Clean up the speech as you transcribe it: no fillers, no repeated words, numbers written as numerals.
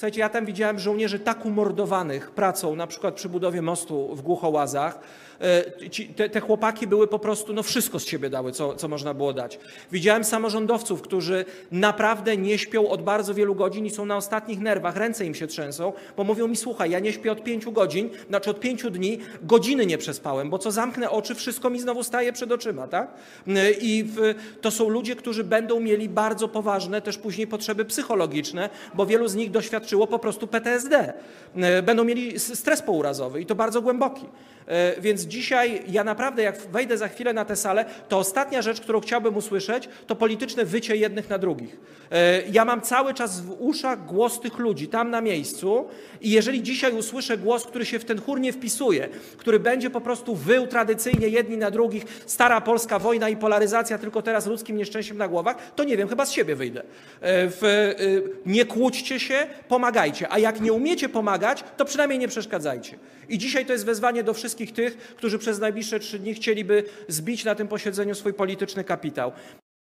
Słuchajcie, ja tam widziałem żołnierzy tak umordowanych pracą, na przykład przy budowie mostu w Głuchołazach. Te chłopaki były po prostu, no wszystko z siebie dały, co można było dać. Widziałem samorządowców, którzy naprawdę nie śpią od bardzo wielu godzin i są na ostatnich nerwach, ręce im się trzęsą, bo mówią mi, słuchaj, ja nie śpię od 5 godzin, znaczy od 5 dni, godziny nie przespałem, bo co zamknę oczy, wszystko mi znowu staje przed oczyma, tak? To są ludzie, którzy będą mieli bardzo poważne też później potrzeby psychologiczne, bo wielu z nich doświadczyło po prostu PTSD. Będą mieli stres pourazowy i to bardzo głęboki. Więc dzisiaj ja naprawdę, jak wejdę za chwilę na tę salę, to ostatnia rzecz, którą chciałbym usłyszeć, to polityczne wycie jednych na drugich. Ja mam cały czas w uszach głos tych ludzi tam na miejscu i jeżeli dzisiaj usłyszę głos, który się w ten chór nie wpisuje, który będzie po prostu wył tradycyjnie jedni na drugich, stara polska wojna i polaryzacja, tylko teraz ludzkim nieszczęściem na głowach, to nie wiem, chyba z siebie wyjdę. Nie kłóćcie się, pomagajcie, a jak nie umiecie pomagać, to przynajmniej nie przeszkadzajcie. I dzisiaj to jest wezwanie do wszystkich tych, którzy przez najbliższe 3 dni chcieliby zbić na tym posiedzeniu swój polityczny kapitał.